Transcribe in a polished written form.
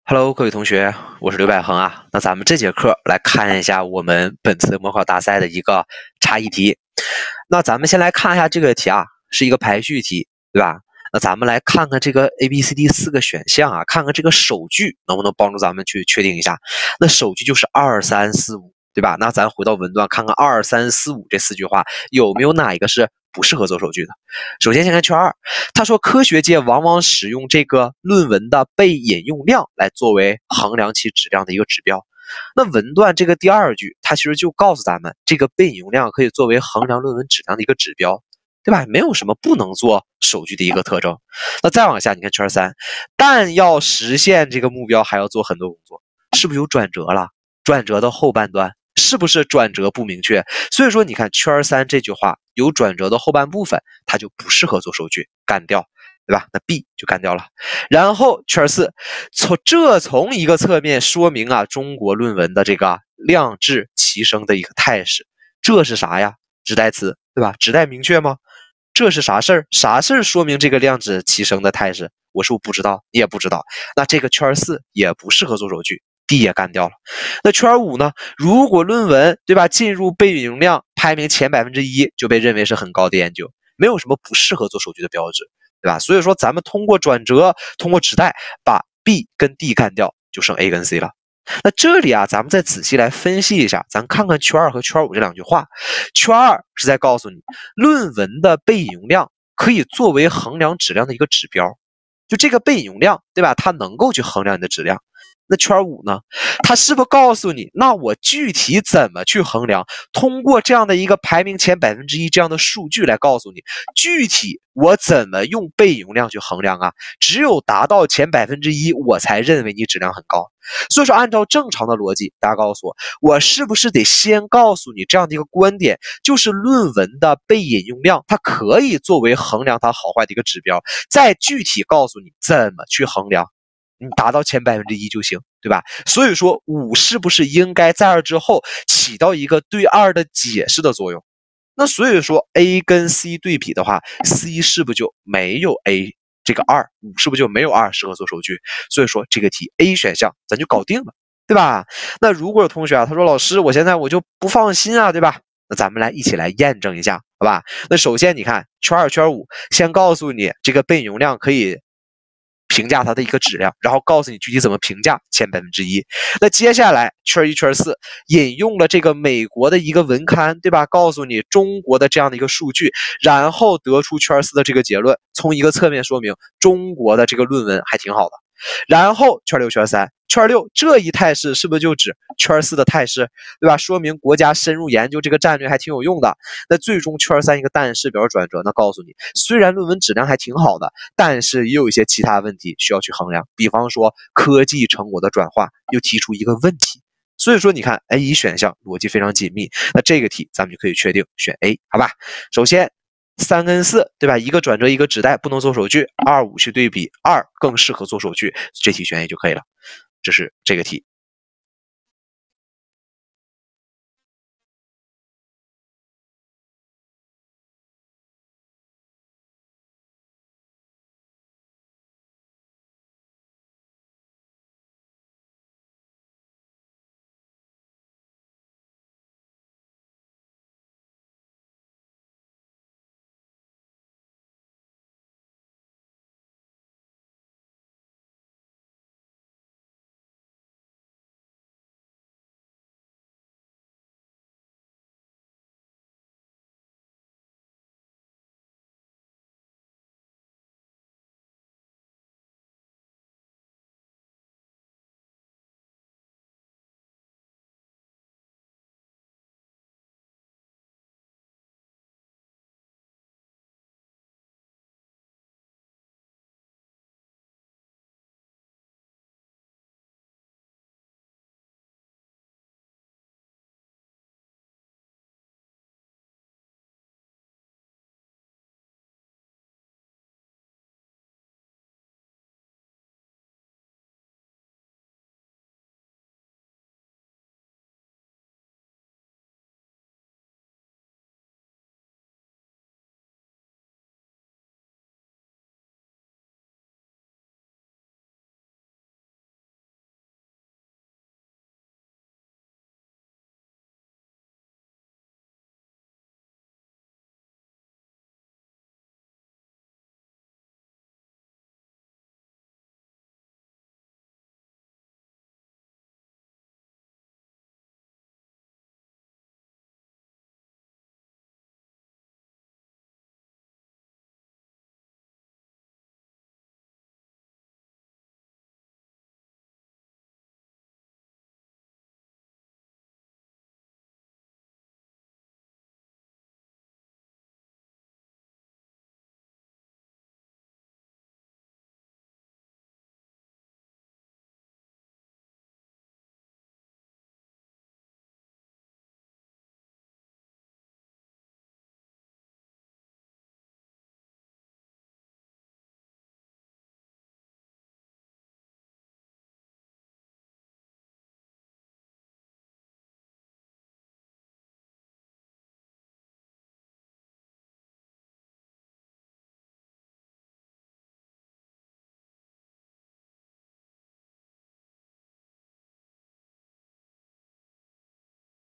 Hello，各位同学，我是刘百恒啊。那咱们这节课来看一下我们本次模考大赛的一个差异题。那咱们先来看一下这个题啊，是一个排序题，对吧？那咱们来看看这个 A、B、C、D 四个选项啊，看看这个首句能不能帮助咱们去确定一下。那首句就是2、3、4、5，对吧？那咱回到文段看看2、3、4、5这4句话有没有哪一个是不适合做首句的。首先先看圈2，他说科学界往往使用这个论文的被引用量来作为衡量其质量的一个指标。那文段这个第二句，它其实就告诉咱们，这个被引用量可以作为衡量论文质量的一个指标，对吧？没有什么不能做首句的一个特征。那再往下，你看圈3，但要实现这个目标，还要做很多工作，是不是有转折了？转折的后半段是不是转折不明确？所以说你看圈3这句话有转折的后半部分，它就不适合做首句，干掉，对吧？那 B 就干掉了。然后圈4，从一个侧面说明啊，中国论文的这个量质齐升的一个态势。这是啥呀？指代词，对吧？指代明确吗？这是啥事儿？啥事儿说明这个量质齐升的态势？我是不是不知道？你也不知道。那这个圈4也不适合做首句。D 也干掉了。那圈5呢？如果论文对吧进入被引用量排名前1%，就被认为是很高的研究，没有什么不适合做首句的标志，对吧？所以说咱们通过转折，通过指代，把 B 跟 D 干掉，就剩 A 跟 C 了。那这里啊，咱们再仔细来分析一下，咱看看圈2和圈5这两句话。圈2是在告诉你，论文的被引用量可以作为衡量质量的一个指标，就这个被引用量，对吧？它能够去衡量你的质量。那圈5呢？它是不是告诉你，那我具体怎么去衡量？通过这样的一个排名前1%这样的数据来告诉你，具体我怎么用被引用量去衡量啊？只有达到前1%，我才认为你质量很高。所以说，按照正常的逻辑，大家告诉我，我是不是得先告诉你这样的一个观点，就是论文的被引用量，它可以作为衡量它好坏的一个指标，再具体告诉你怎么去衡量。你达到前1%就行，对吧？所以说5是不是应该在2之后起到一个对2的解释的作用？那所以说 A 跟 C 对比的话 ，C 是不是就没有 A 这个2，5是不是就没有2适合做首句？所以说这个题 A 选项咱就搞定了，对吧？那如果有同学啊，他说老师，我现在我就不放心啊，对吧？那咱们一起来验证一下，好吧？那首先你看圈2、圈5，先告诉你这个被引用量可以评价它的一个质量，然后告诉你具体怎么评价前1%。那接下来圈1、圈4引用了这个美国的一个文刊，对吧？告诉你中国的这样的一个数据，然后得出圈4的这个结论，从一个侧面说明中国的这个论文还挺好的。然后圈6、圈3，圈6这一态势是不是就指圈4的态势，对吧？说明国家深入研究这个战略还挺有用的。那最终圈3一个但是表转折，那告诉你，虽然论文质量还挺好的，但是也有一些其他问题需要去衡量，比方说科技成果的转化，又提出一个问题。所以说你看 A 选项逻辑非常紧密，那这个题咱们就可以确定选 A， 好吧？首先3跟4，对吧？一个转折，一个指代，不能做首句。2、5去对比，2更适合做首句，这题选 A 就可以了。这是这个题。